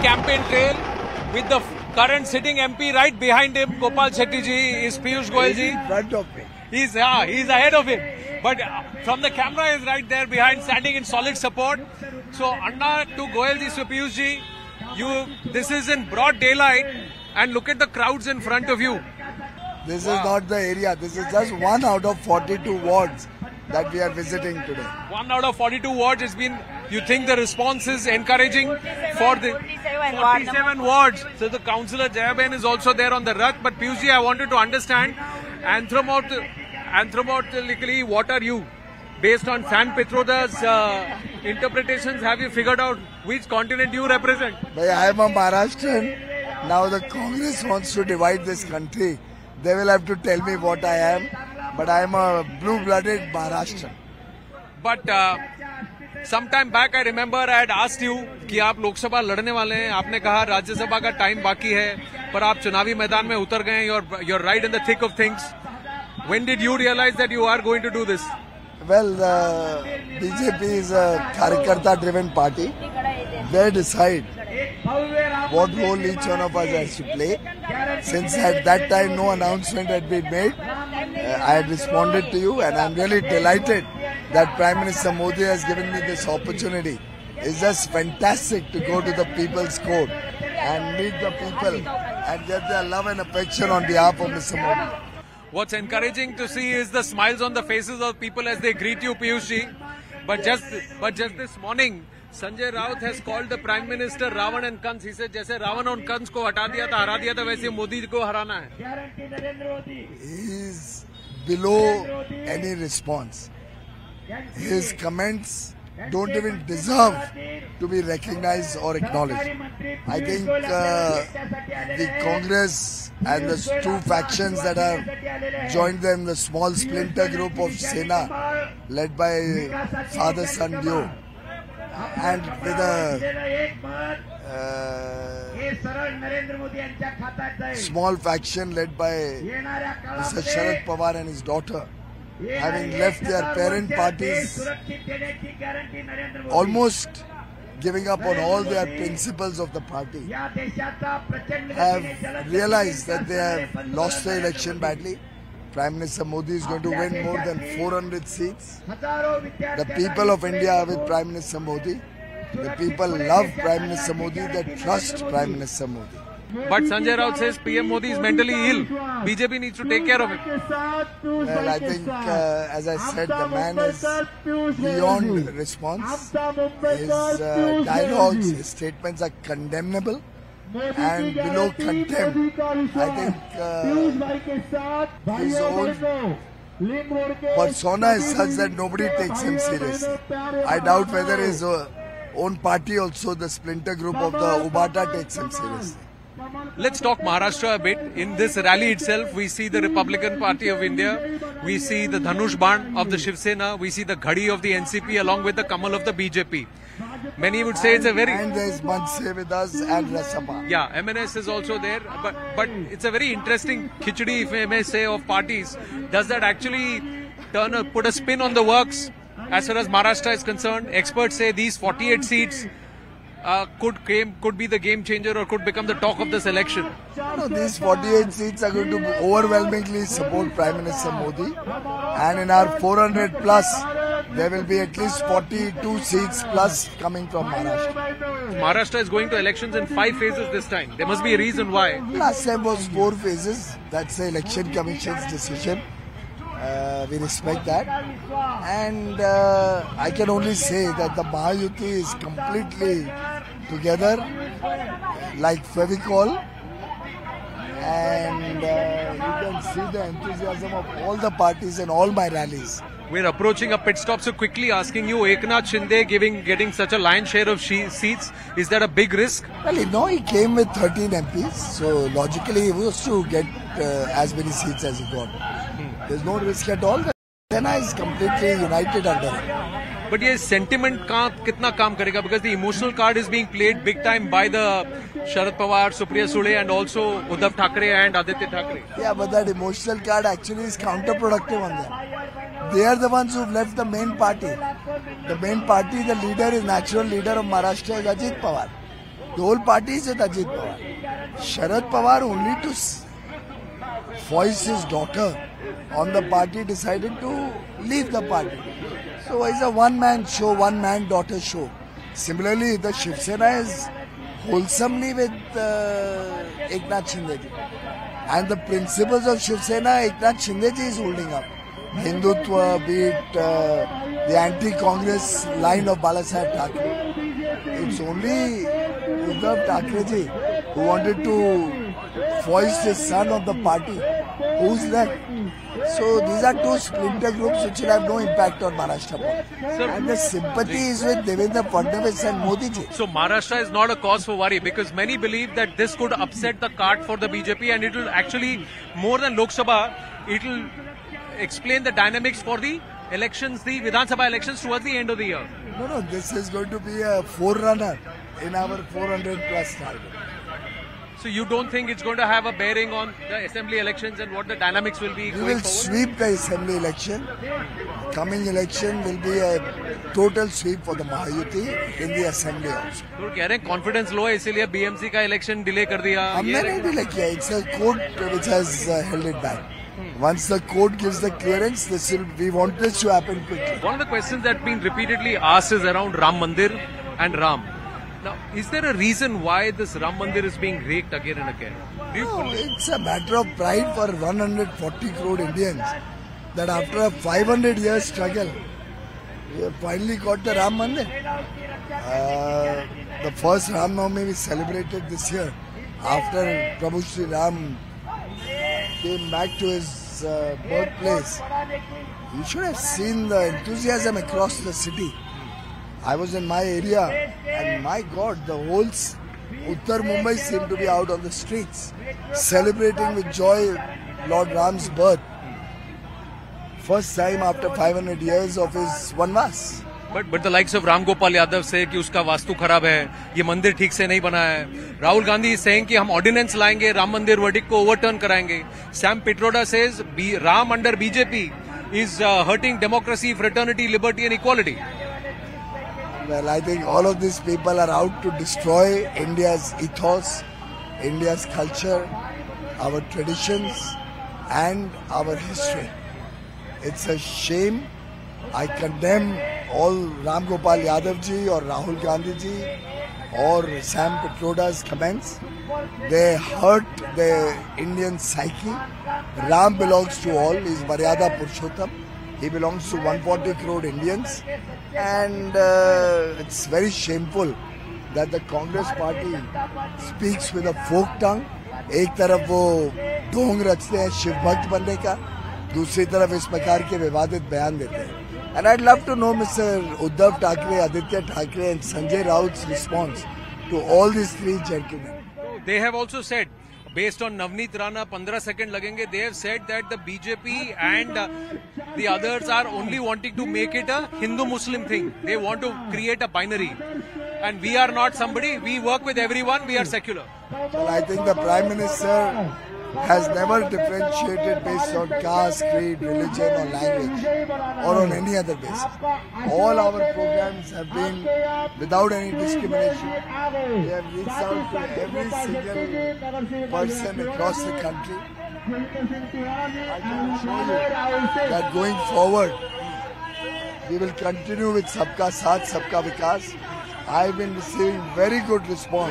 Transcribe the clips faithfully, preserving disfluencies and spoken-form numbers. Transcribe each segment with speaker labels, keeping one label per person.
Speaker 1: campaign trail with the current sitting M P right behind him, Gopal Shetty ji, is Piyush Goyal ji.
Speaker 2: In front of me.
Speaker 1: He's, yeah, he's ahead of him. But from the camera is right there behind, standing in solid support. So, Anna to Goyal ji, so Piyush ji, you, this is in broad daylight and look at the crowds in front of you.
Speaker 2: This
Speaker 1: Wow.
Speaker 2: is not the area. This is just one out of forty-two wards that we are visiting today.
Speaker 1: One out of forty-two wards has been, you think the response is encouraging for the forty-seven wards. So the councillor Jayaben is also there on the Rath. But Piyush ji, I wanted to understand, anthropomorph anthropomorphically, what are you? Based on San Petroda's uh, interpretations, have you figured out which continent you represent?
Speaker 2: But I am a Maharashtrian. Now the Congress wants to divide this country. They will have to tell me what I am. But I am a blue-blooded Maharashtrian.
Speaker 1: But uh, some time back I remember I had asked you कि आप लोकसभा लड़ने वाले हैं. आपने कहा राज्यसभा का time बाकी है, पर आप चुनावी मैदान में उतर गए. You're you're right in the thick of things. When did you realize that you are going to do this?
Speaker 2: Well, uh, B J P is a Karyakarta-driven party. They decide what role each one of us has to play. Since at that time no announcement had been made, uh, I had responded to you, and I'm really delighted that Prime Minister Modi has given me this opportunity. It's just fantastic to go to the People's Court and meet the people and get their love and affection on behalf of Mister Modi.
Speaker 1: What's encouraging to see is the smiles on the faces of people as they greet you, Piyush ji. But just, but just this morning, Sanjay Raut has called the Prime Minister Ravan and Kans. He said, जैसे रावण और कंस को हटा दिया था, हरा दिया था, वैसे मोदी को हराना है.
Speaker 2: He is below any response. His comments don't even deserve to be recognized or acknowledged. I think uh, the Congress and the two factions that have joined them, the small splinter group of Sena led by father-son duo, and with a uh, small faction led by Mister Sharad Pawar and his daughter, having left their parent parties, almost giving up on all their principles of the party, have realized that they have lost the election badly. Prime Minister Modi is going to win more than four hundred seats. The people of India are with Prime Minister Modi. The people love Prime Minister Modi. They trust Prime Minister Modi.
Speaker 1: But Sanjay Raut says P M Modi is mentally ill. B J P needs to take care of him.
Speaker 2: Well, I think, uh, as I said, the man is beyond response. His uh, dialogues, his statements are condemnable and below contempt. I think uh, his own persona is such that nobody takes him seriously. I doubt whether his uh, own party also, the splinter group of the Ubata, takes him seriously.
Speaker 1: Let's talk Maharashtra a bit. In this rally itself, we see the Republican Party of India, we see the Dhanush Ban of the Shiv Sena, we see the Ghadi of the N C P along with the Kamal of the B J P. Many would say it's a very...
Speaker 2: And there's Manse with us and Rasapa.
Speaker 1: Yeah, M N S is also there, but, but it's a very interesting khichdi, if I may say, of parties. Does that actually turn a, put a spin on the works as far as Maharashtra is concerned? Experts say these forty-eight seats Uh, could game, could be the game changer or could become the talk of this election.
Speaker 2: No, these forty-eight seats are going to overwhelmingly support Prime Minister Modi, and in our four hundred plus, there will be at least forty-two seats plus coming from Maharashtra.
Speaker 1: Maharashtra is going to elections in five phases this time. There must be a reason why.
Speaker 2: Last time was four phases. That's the Election Commission's decision. Uh, we respect that, and uh, I can only say that the Mahayuti is completely together like Fevicol, and uh, you can see the enthusiasm of all the parties in all my rallies.
Speaker 1: We're approaching a pit stop, so quickly asking you, Eknath Shinde giving getting such a lion's share of seats, is that a big risk?
Speaker 2: Well, you know, he came with thirteen M Ps, so logically he was to get uh, as many seats as he got. There's no risk at all. Sena is completely united under him.
Speaker 1: But ये sentiment का कितना काम करेगा? Because the emotional card is being played big time by the Sharad Pawar, Supriya Sule, and also Uddhav Thackeray and Aditya Thackeray.
Speaker 2: Yeah, but that emotional card actually is counterproductive on them. They are the ones who've left the main party. The main party, the leader is natural leader of Maharashtra is Ajit Pawar. The whole party is with Ajit Pawar. Sharad Pawar only to voice his daughter on the party decided to leave the party. So it's a one-man show, one-man daughter show. Similarly, the Shiv Sena is wholesomely with uh, Eknath Shinde ji. And the principles of Shiv Sena, Eknath Shinde ji is holding up. Hindutva, be it uh, the anti-Congress line of Balasaheb Thackeray. It's only Uddhav Thackeray ji who wanted to foist his son of the party. Who's left? So these are two splinter groups which will have no impact on Maharashtra politics. And the sympathy is with Devendra Fadnavis and Modi ji.
Speaker 1: So Maharashtra is not a cause for worry because many believe that this could upset the cart for the B J P and it will actually, more than Lok Sabha, it will explain the dynamics for the elections, the Vidhan Sabha elections towards the end of the year.
Speaker 2: No, no, this is going to be a forerunner in our four hundred plus target.
Speaker 1: So you don't think it's going to have a bearing on the assembly elections and what the dynamics will be
Speaker 2: we
Speaker 1: going
Speaker 2: will
Speaker 1: forward?
Speaker 2: Sweep the assembly election. Coming election will be a total sweep for the Mahayuti in the assembly also.
Speaker 1: तो कह रहे हैं confidence low है इसीलिए B M C का election delay कर दिया.
Speaker 2: हमने नहीं delay किया. It's a court which has uh, held it back. Once the court gives the clearance, this will, we want this to happen quickly.
Speaker 1: One of the questions that been repeatedly asked is around Ram Mandir and Ram. Now, is there a reason why this Ram Mandir is being raked again and again? Do you
Speaker 2: No, it's a matter of pride for one hundred forty crore Indians that after a five hundred year struggle, we have finally got the Ram Mandir. Uh, the first Ram Navami we celebrated this year after Prabhu Shri Ram came back to his uh, birthplace. You should have seen the enthusiasm across the city. I was in my area and my God, the whole Uttar Mumbai seemed to be out on the streets celebrating with joy Lord Ram's birth. First time after five hundred years of his vanvas.
Speaker 1: But but the likes of Ram Gopal Yadav say कि उसका वास्तु खराब है, ये मंदिर ठीक से नहीं बना है. Rahul Gandhi is saying कि हम ordinance लाएंगे, राम मंदिर verdict को overturn कराएंगे. Sam Pitroda says B, Ram under B J P is uh, hurting democracy, fraternity, liberty and equality.
Speaker 2: Well, I think all of these people are out to destroy India's ethos, India's culture, our traditions and our history. It's a shame. I condemn all Ram Gopal Yadav ji or Rahul Gandhi ji or Sam Pitroda's comments. They hurt the Indian psyche. Ram belongs to all. He is Maryada Purushottam. He belongs to one hundred forty crore Indians. And uh, it's very shameful that the Congress party speaks with a folk tongue. एक तरफ वो ढोंग रचते हैं शिव भक्त बनने का, दूसरी तरफ इस प्रकार के विवादित बयान देते हैं. And I'd love to know Mister Uddhav Thackeray, Aditya Thackeray and Sanjay Raut's response to all these three gentlemen.
Speaker 1: They have also said, based on Navneet Rana, fifteen seconds lagenge, they have said that the B J P and uh, the others are only wanting to make it a Hindu-Muslim thing. They want to create a binary. And we are not somebody, we work with everyone, we are secular.
Speaker 2: Well, I think the Prime Minister has never differentiated based on caste, creed, religion or language or on any other basis. All our programs have been without any discrimination. We have reached out to every single person across the country. I can assure you that going forward, we will continue with Sabka Saath, Sabka Vikas. I have been receiving very good response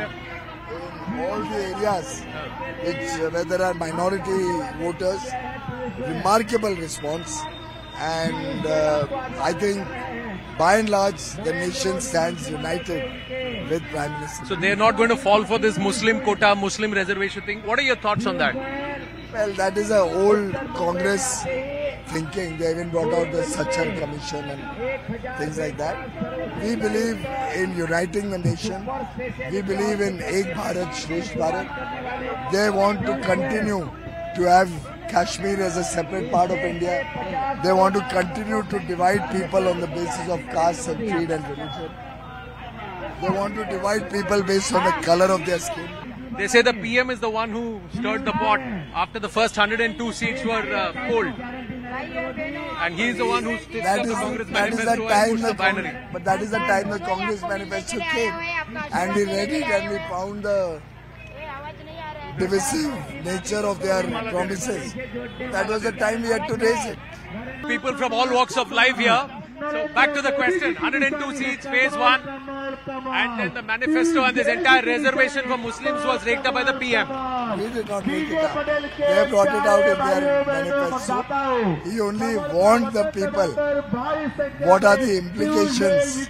Speaker 2: in all the areas which, uh, where there are minority voters, remarkable response, and uh, I think by and large the nation stands united with Prime Minister.
Speaker 1: So they are not going to fall for this Muslim quota, Muslim reservation thing. What are your thoughts on that?
Speaker 2: Well, that is an old Congress thinking. They even brought out the Sachar Commission and things like that. We believe in uniting the nation. We believe in Ek Bharat, Shresth Bharat. They want to continue to have Kashmir as a separate part of India. They want to continue to divide people on the basis of caste and creed and religion. They want to divide people based on the color of their skin.
Speaker 1: They say the P M is the one who stirred the pot after the first one hundred two seats were uh, polled. And he is the one who stitched
Speaker 2: That
Speaker 1: up the
Speaker 2: is,
Speaker 1: Congress
Speaker 2: that is the
Speaker 1: manifesto and
Speaker 2: time
Speaker 1: pushed the
Speaker 2: the Cong-
Speaker 1: binary.
Speaker 2: but that is the time the Congress manifesto came, and we read it and we found the divisive nature of their promises. That was the time we had to raise it.
Speaker 1: People from all walks of life here. So back to the question, one hundred two seats, phase one, and then the manifesto and this entire reservation for Muslims was raked up by the P M.
Speaker 2: We did not make it up. They brought it out in their manifesto. He only warned the people what are the implications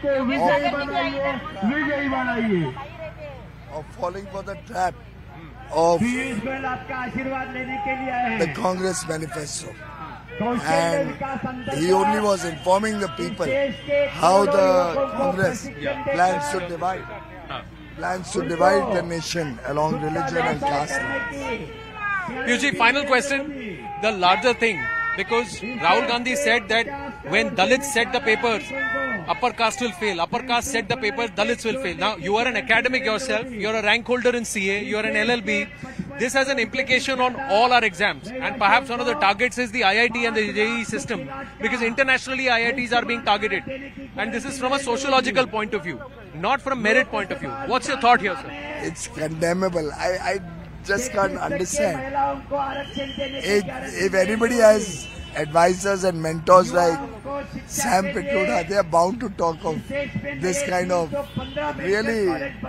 Speaker 2: of, of falling for the trap of the Congress manifesto. And he only was informing the people how the Congress plans to divide, plans to divide the nation along religion and caste lines.
Speaker 1: Piyush, final question, the larger thing, because Rahul Gandhi said that when Dalits set the papers, upper caste will fail, upper caste set the papers, Dalits will fail. Now, you are an academic yourself, you are a rank holder in C A, you are an L L B. This has an implication on all our exams, and perhaps one of the targets is the I I T and the J E E system, because internationally I I Ts are being targeted, and this is from a sociological point of view, not from merit point of view. What's your thought here, sir?
Speaker 2: It's condemnable. I, I just can't understand. If, if anybody has advisors and mentors like Sam Pitroda, they are bound to talk of this kind of really,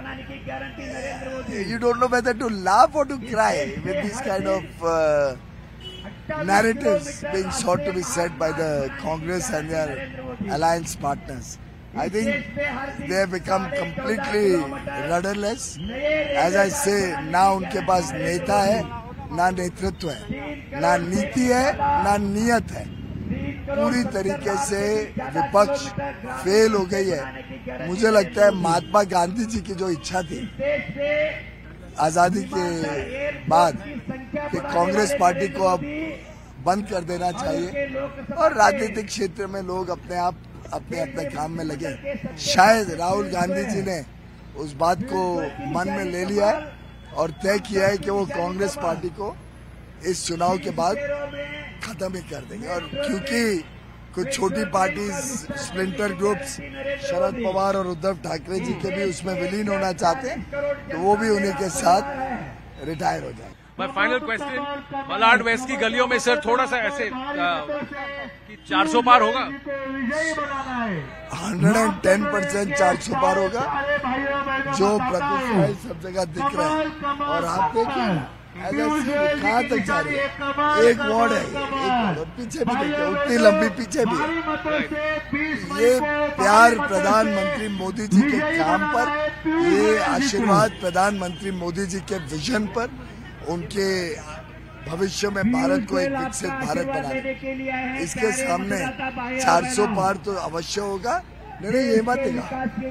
Speaker 2: you don't know whether to laugh or to cry with these kind of uh, narratives being sought to be said by the Congress and their alliance partners. I think they have become completely rudderless. As I say, ना उनके पास नेता है, ना नेतृत्व है, ना नीति है, ना नियत है. पूरी तरीके से विपक्ष फेल हो गई है. मुझे लगता है महात्मा गांधी जी की जो इच्छा थी आजादी के बाद कि कांग्रेस पार्टी को अब बंद कर देना चाहिए और राजनीतिक क्षेत्र में लोग अपने आप अपने अपने काम में लगे, शायद राहुल गांधी जी ने उस बात को मन में ले लिया है और तय किया है कि वो कांग्रेस पार्टी को इस चुनाव के बाद खत्म ही कर देंगे. और क्योंकि कुछ छोटी parties, splinter groups, Sharad Pawar और उद्धव ठाकरे जी के भी उसमें विलीन होना चाहते हैं, तो वो भी उन्हीं के साथ रिटायर हो जाए.
Speaker 1: My final question, Malad west की गलियों में सर थोड़ा सा ऐसे कि चार सौ पार होगा?
Speaker 2: one hundred ten percent चार सौ पार होगा, जो प्रतिष्ठाएं सब जगह दिख रहा है. और आप देखिए कहाँ तक जा रही है. एक वार्ड है, एक वार्ड और पीछे भी देखिए उतनी लंबी पीछे भी है. ये प्यार प्रधानमंत्री मोदी जी के काम पर, ये आशीर्वाद प्रधानमंत्री मोदी जी के विजन पर, उनके भविष्य में भारत को एक विकसित भारत बनाने. इसके सामने चार सौ पार तो अवश्य होगा. नहीं नहीं, ये मत दिखा,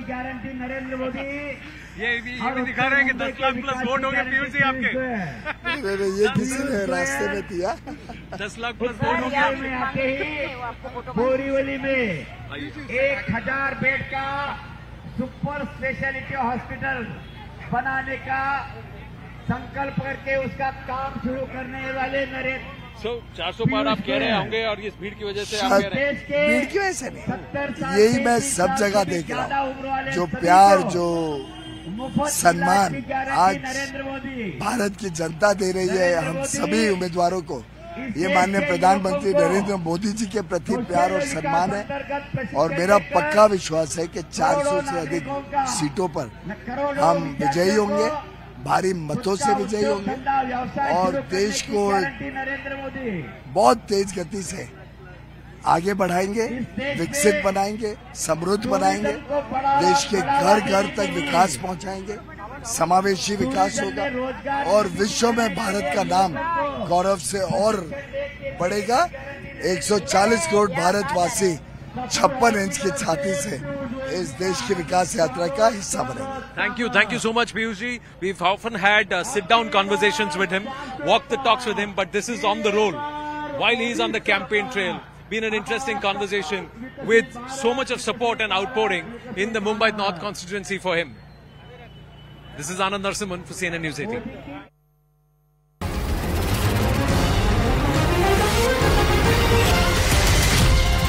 Speaker 1: ये भी ये भी दिखा रहे हैं कि दस लाख प्लस वोट होंगे पीयूष जी आपके.
Speaker 2: ये किसी ने रास्ते में दिया.
Speaker 1: दस लाख प्लस वोट होंगे.
Speaker 3: बोरीवली में एक हजार बेड का सुपर स्पेशलिटी हॉस्पिटल बनाने का संकल्प करके उसका काम शुरू करने वाले नरेंद्र.
Speaker 1: सो चार सौ पार आप कह रहे होंगे और इस भीड़ की वजह से आप कह रहे हैं.
Speaker 2: भीड़ की वजह से नहीं, यही मैं सब जगह देख रहा हूँ. जो प्यार, जो सम्मान आज भारत की जनता दे रही है हम सभी उम्मीदवारों को, ये माननीय प्रधानमंत्री नरेंद्र मोदी जी के प्रति प्यार और सम्मान है. और मेरा पक्का विश्वास है कि चार सौ से अधिक सीटों पर हम विजयी होंगे, भारी मतों से विजयी होंगे और देश को बहुत तेज गति से आगे बढ़ाएंगे, विकसित बनाएंगे, समृद्ध बनाएंगे, देश के घर घर तक विकास पहुंचाएंगे, समावेशी विकास होगा और विश्व में भारत का नाम गौरव से और बढ़ेगा. एक सौ चालीस करोड़ भारतवासी छप्पन इंच की छाती से इस देश की विकास यात्रा का हिस्सा बनेंगे.
Speaker 1: Thank you, thank you so much, Piyush ji. We've often had uh, sit-down conversations with him, walk the talks with him, but this is on the roll while he's on the campaign trail. Been an interesting conversation with so much of support and outpouring in the Mumbai North constituency for him. This is Anand Narasimhan for C N N News eighteen.